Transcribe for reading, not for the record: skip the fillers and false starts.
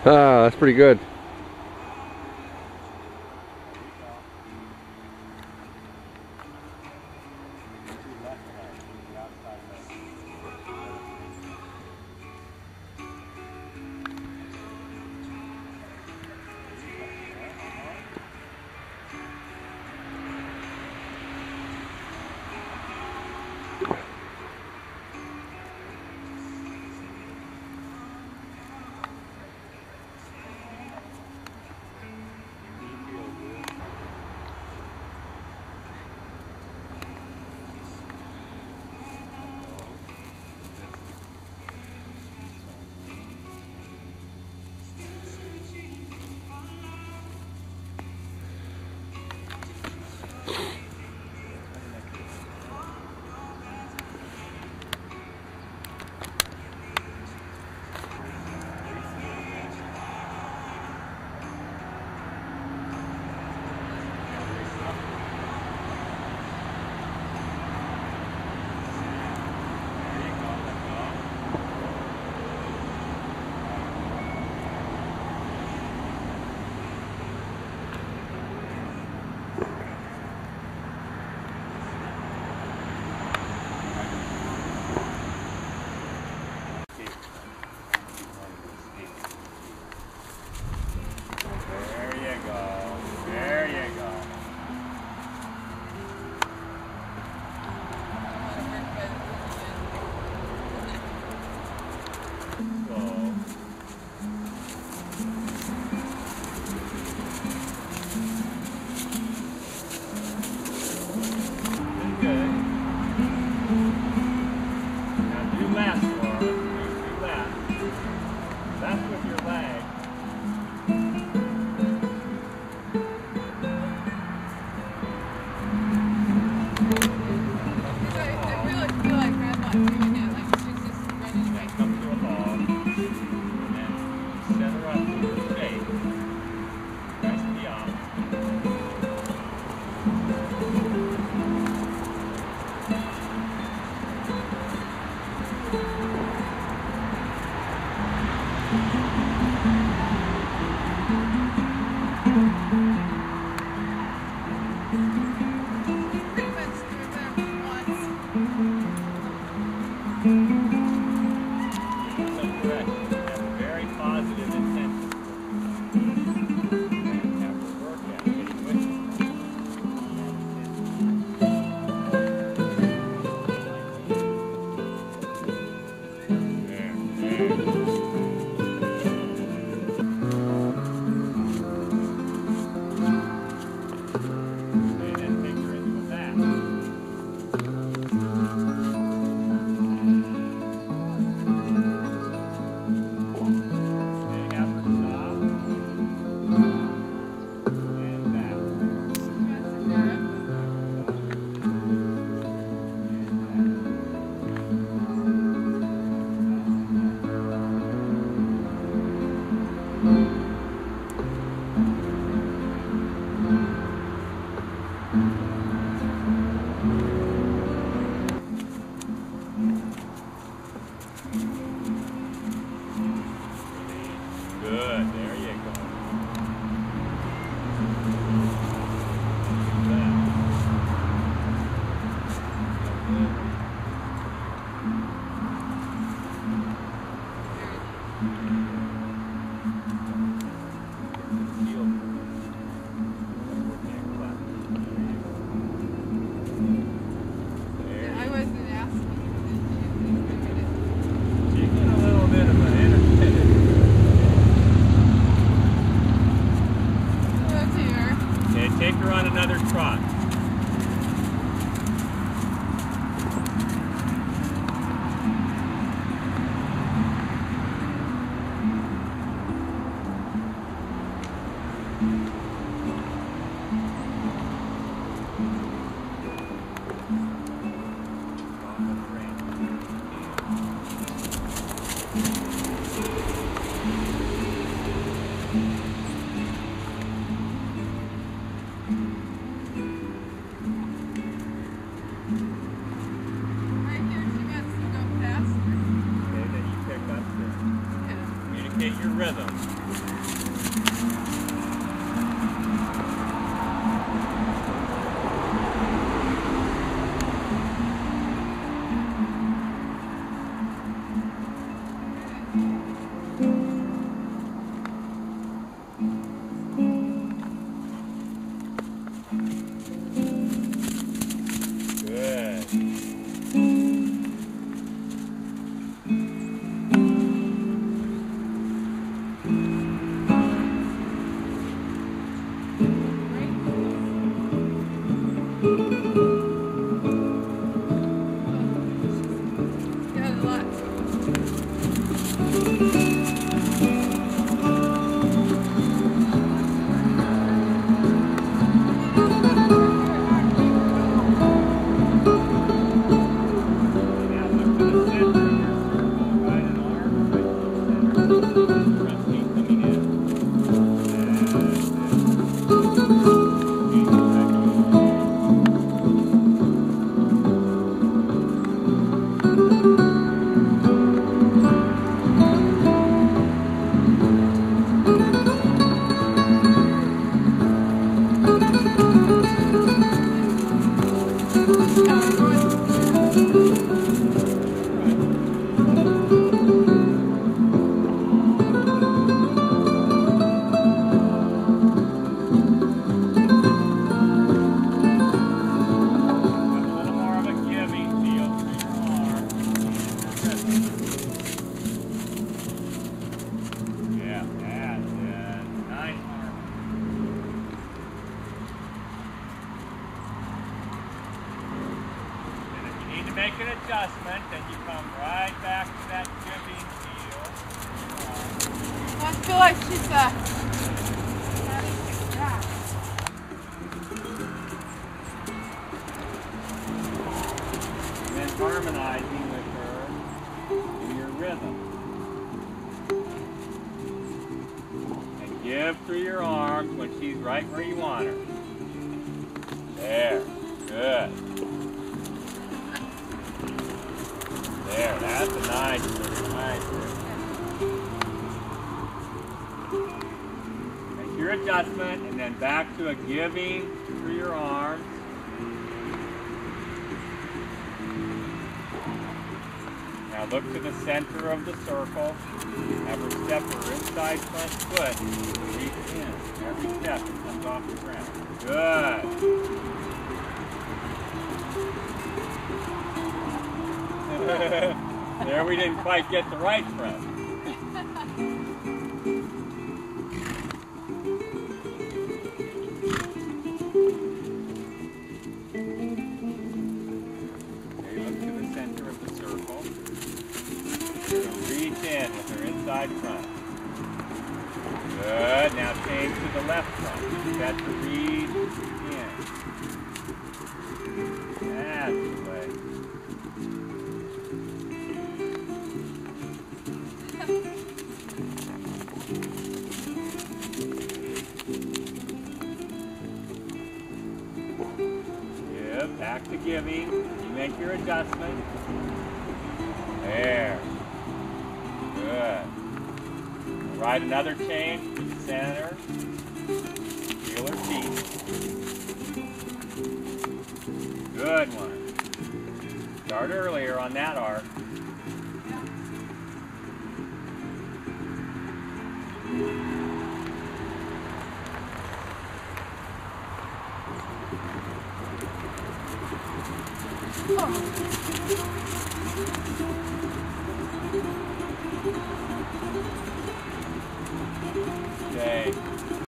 Ah, that's pretty good. hit your rhythm. Make an adjustment, then you come right back to that giving feel. I feel like she's And then harmonizing with her in your rhythm. And give through your arms when she's right where you want her. There. Good. There, that's a nice one. Nice one. Make your adjustment and then back to a giving through your arms. Now look to the center of the circle. Have her step her inside front foot. Reach in. Every step it comes off the ground. Good. There we didn't quite get the right front. Okay, look to the center of the circle. Reach in with her inside front. Good. Now change to the left front. That's the reach in. That's the way. Back to giving. You make your adjustment. There. Good. Ride another chain to the center. Feel her feet. Good one. Start earlier on that arc. Okay.